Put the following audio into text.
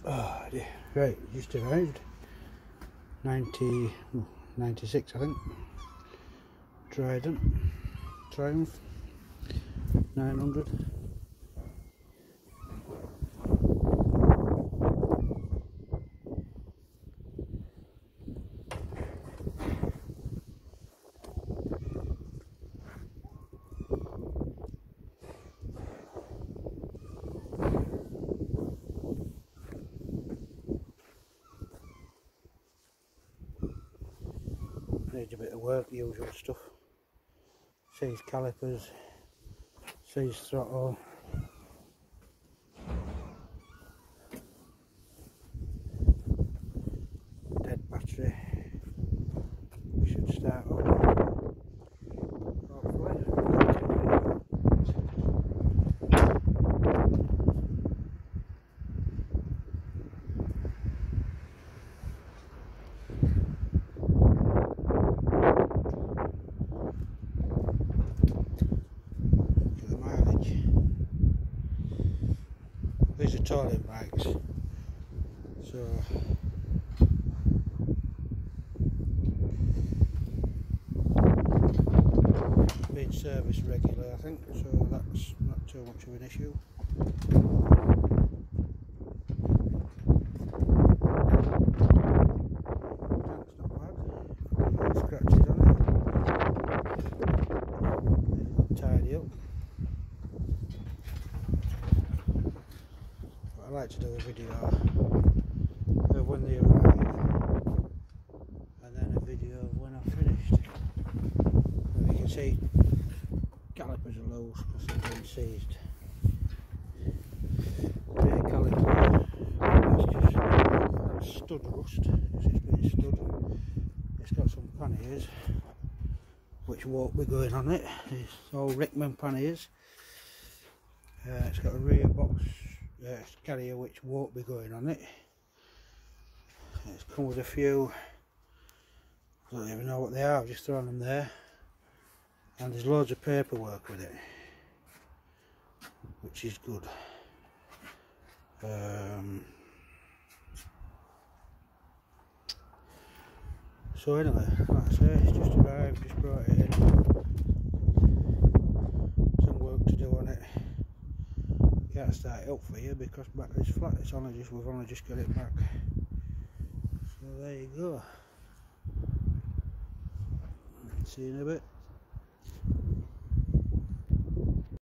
Oh dear. Right, just arrived. 96 I think. Trident. Triumph. 900. Needs a bit of work, the usual stuff. Sees calipers, sees throttle. Dead battery. Should start up. Hopefully. These are touring bikes, so being serviced regularly I think, so that's not too much of an issue. Tank's not bad, little scratches on it, tidy up. I like to do a video of when they arrive and then a video of when I've finished. But you can see calipers are loose because they've been seized. Rear caliper, that's stud rust, because it's been stud. It's got some panniers which won't be going on it. It's all Rickman panniers. It's got a rear box carrier which won't be going on it. It's come with a few, I don't even know what they are, I've just thrown them there, and there's loads of paperwork with it, which is good. So anyway, like I say, it's just arrived, just brought it in. Some work to do on it. Can't start it up for you because battery's flat. We've only just got it back. So there you go. See you in a bit.